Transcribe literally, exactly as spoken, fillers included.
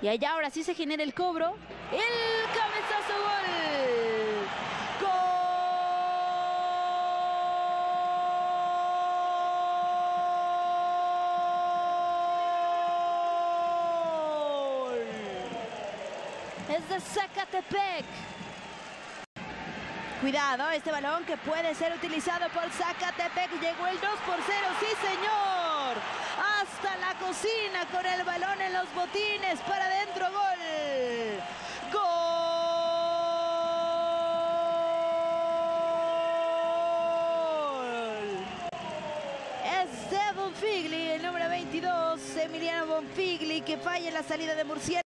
Y allá ahora sí se genera el cobro. El cabezazo, gol. ¡Gol! Es de Zacatepec. Cuidado, este balón que puede ser utilizado por Zacatepec. Llegó el dos por cero, sí señor. Hasta la cocina con el balón en los botines. Para adentro, gol. Gol. Es de Bonfigli, el número veintidós, Emiliano Bonfigli, que falla en la salida de Murciélago.